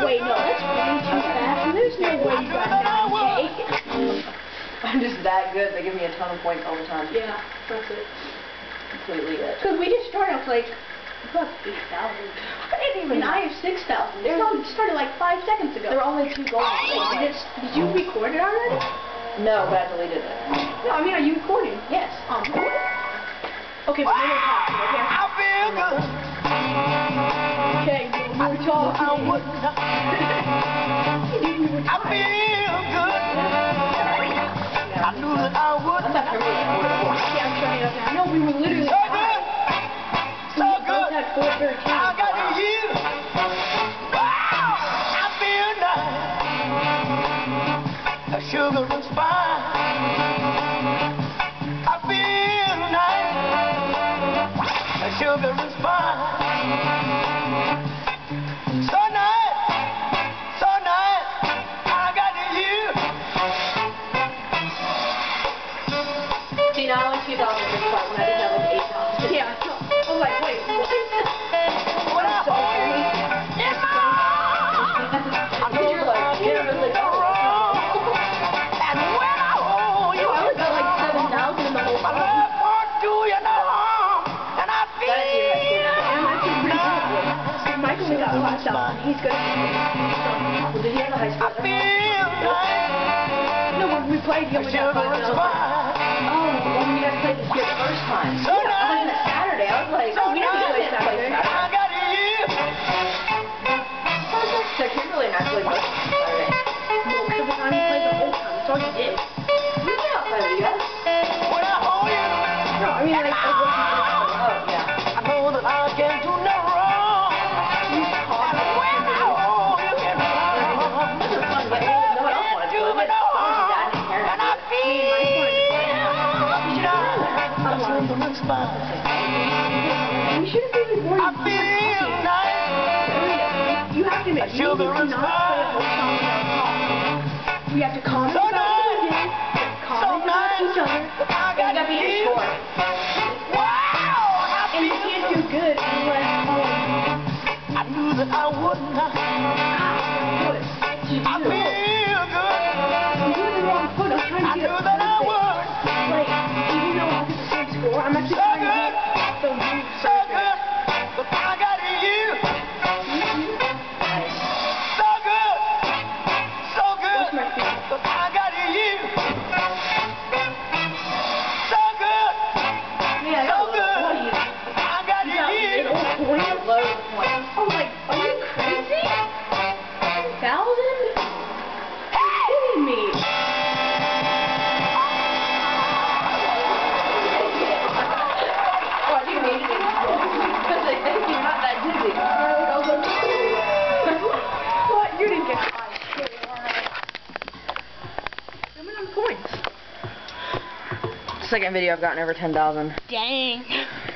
Wait, no, that's way too fast. There's no way you got 9K. I'm just that good. They give me a ton of points all the time. Yeah, that's it. Completely it. Because we just started off like, about 8,000. I didn't even. And I have 6,000. This one started like 5 seconds ago. There were only 2 goals. Did you record it already? No, but I deleted it. No, I mean, are you recording? Yes. Okay, but we're talking, okay? I feel good. Okay, we're talking. I feel good. I knew that I would. I'm not sure what Yeah, I'm turning it up now. No, we were literally So good. So good. at 4:13. I got you. Wow. I feel nice. The sugar and spice. I feel nice. The sugar and spice. So nice. So nice. I got you. See, now I went 2,000 this part when I did have like 8,000. Yeah, I was like, wait, what? When I hold you in my arms, I know You're like, you you're really wrong. And when I hold you, I only got like 7,000 in the whole my time. love won't do you no harm. And I feel And I think nice. Michael only got 5,000. He's good. Well, did he have a high I school? feel nice. No, when we played, he The only got sugar and 5,000. spice. Oh, when you guys played this here the first time. So I thought nice. it was Saturday. I was like, No, we didn't play Saturday. I got you. So Kimberly and I played both Saturday. No, every time he played the whole time. That's all he did. We went outside with you guys. When I hold you, No, I mean, like, Oh, yeah. I know that I can't do no wrong. And when I hold you in my arms, This was fun, but no one else wanted to do it. Dad didn't care. and I feel we should have been recording. I feel nice. You have to admit, Sugar we and do not play a whole song without talking. We have to comment So about what we nice. did, So comment about nice. each other, I You got got me in you. score. Wow. and we can't do good unless I knew that I would not. good. I feel good. I'm doing the wrong foot. I'm trying I to get knew it that I perfect. would. Like, even though I get the same score, I'm actually So trying to good. get the move So good. But I got you. Nice. So good. So good. What's my feet? But I got you. So good. Yeah, I So got a good. little point. I got You got you. an old point. Loads of points. Oh, like, are you crazy? 1,000? You're kidding me. What, you need to? Because they think you're not that dizzy. What? You didn't get high. How many points? Second video I've gotten over 10,000. Dang.